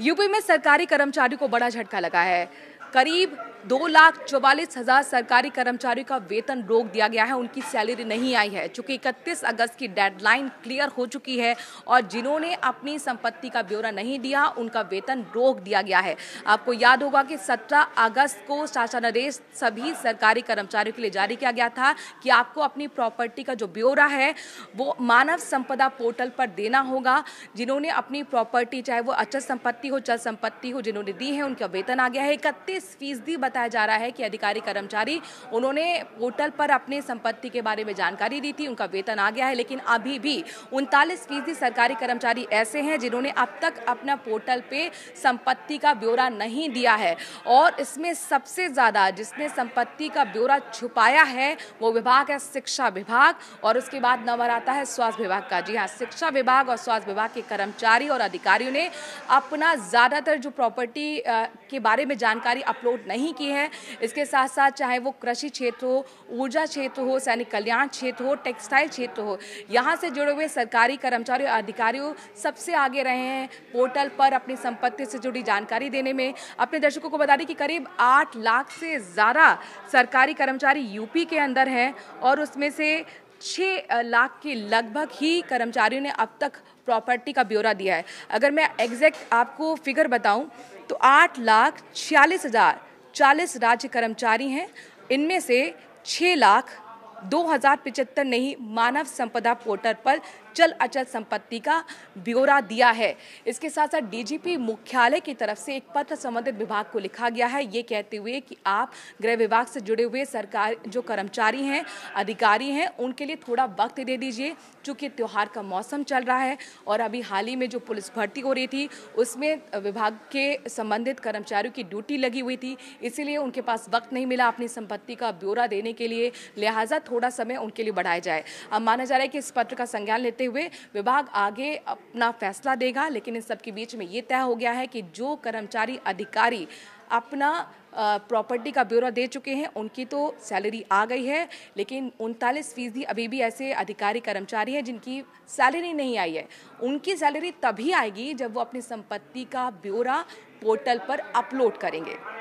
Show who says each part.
Speaker 1: UP में सरकारी कर्मचारियों को बड़ा झटका लगा है। करीब 2,44,000 सरकारी कर्मचारियों का वेतन रोक दिया गया है। उनकी सैलरी नहीं आई है, चूंकि 31 अगस्त की डेडलाइन क्लियर हो चुकी है और जिन्होंने अपनी संपत्ति का ब्यौरा नहीं दिया उनका वेतन रोक दिया गया है। आपको याद होगा कि 17 अगस्त को शासनादेश सभी सरकारी कर्मचारियों के लिए जारी किया गया था कि आपको अपनी प्रॉपर्टी का जो ब्यौरा है वो मानव संपदा पोर्टल पर देना होगा। जिन्होंने अपनी प्रॉपर्टी, चाहे वो अचल संपत्ति हो, चल संपत्ति हो, जिन्होंने दी है उनका वेतन आ गया है। 31% बताया जा रहा है कि अधिकारी कर्मचारी उन्होंने पोर्टल पर अपने संपत्ति के बारे में जानकारी दी थी, उनका वेतन आ गया है। लेकिन अभी भी 39% सरकारी कर्मचारी ऐसे हैं जिन्होंने अब तक अपना पोर्टल पे संपत्ति का ब्यौरा नहीं दिया है। और इसमें सबसे ज्यादा जिसने संपत्ति का ब्यौरा छुपाया है वो विभाग है शिक्षा विभाग, और उसके बाद नंबर आता है स्वास्थ्य विभाग का। जी हाँ, शिक्षा विभाग और स्वास्थ्य विभाग के कर्मचारी और अधिकारियों ने अपना ज्यादातर जो प्रॉपर्टी के बारे में जानकारी अपलोड नहीं की है। इसके साथ साथ चाहे वो कृषि क्षेत्र हो, ऊर्जा क्षेत्र हो, सैनिक कल्याण क्षेत्र हो, टेक्सटाइल क्षेत्र हो, यहाँ से जुड़े हुए सरकारी कर्मचारी और अधिकारियों सबसे आगे रहे हैं पोर्टल पर अपनी संपत्ति से जुड़ी जानकारी देने में। अपने दर्शकों को बता दें कि करीब 8 लाख से ज़्यादा सरकारी कर्मचारी यूपी के अंदर हैं और उसमें से 6 लाख के लगभग ही कर्मचारियों ने अब तक प्रॉपर्टी का ब्यौरा दिया है। अगर मैं एग्जैक्ट आपको फिगर बताऊं तो 8,46,040 राज्य कर्मचारी हैं। इनमें से 6,02,075 ने ही मानव संपदा पोर्टल पर चल अचल संपत्ति का ब्यौरा दिया है। इसके साथ साथ डीजीपी मुख्यालय की तरफ से एक पत्र संबंधित विभाग को लिखा गया है, ये कहते हुए कि आप गृह विभाग से जुड़े हुए सरकार जो कर्मचारी हैं, अधिकारी हैं, उनके लिए थोड़ा वक्त दे दीजिए, चूँकि त्यौहार का मौसम चल रहा है और अभी हाल ही में जो पुलिस भर्ती हो रही थी उसमें विभाग के संबंधित कर्मचारियों की ड्यूटी लगी हुई थी, इसीलिए उनके पास वक्त नहीं मिला अपनी संपत्ति का ब्यौरा देने के लिए, लिहाजा थोड़ा समय उनके लिए बढ़ाया जाए। अब माना जा रहा है कि इस पत्र का संज्ञान लेते हुए विभाग आगे अपना फैसला देगा। लेकिन इस सब के बीच में ये तय हो गया है कि जो कर्मचारी अधिकारी अपना प्रॉपर्टी का ब्यौरा दे चुके हैं उनकी तो सैलरी आ गई है, लेकिन 39% अभी भी ऐसे अधिकारी कर्मचारी हैं जिनकी सैलरी नहीं आई है। उनकी सैलरी तभी आएगी जब वो अपनी संपत्ति का ब्यौरा पोर्टल पर अपलोड करेंगे।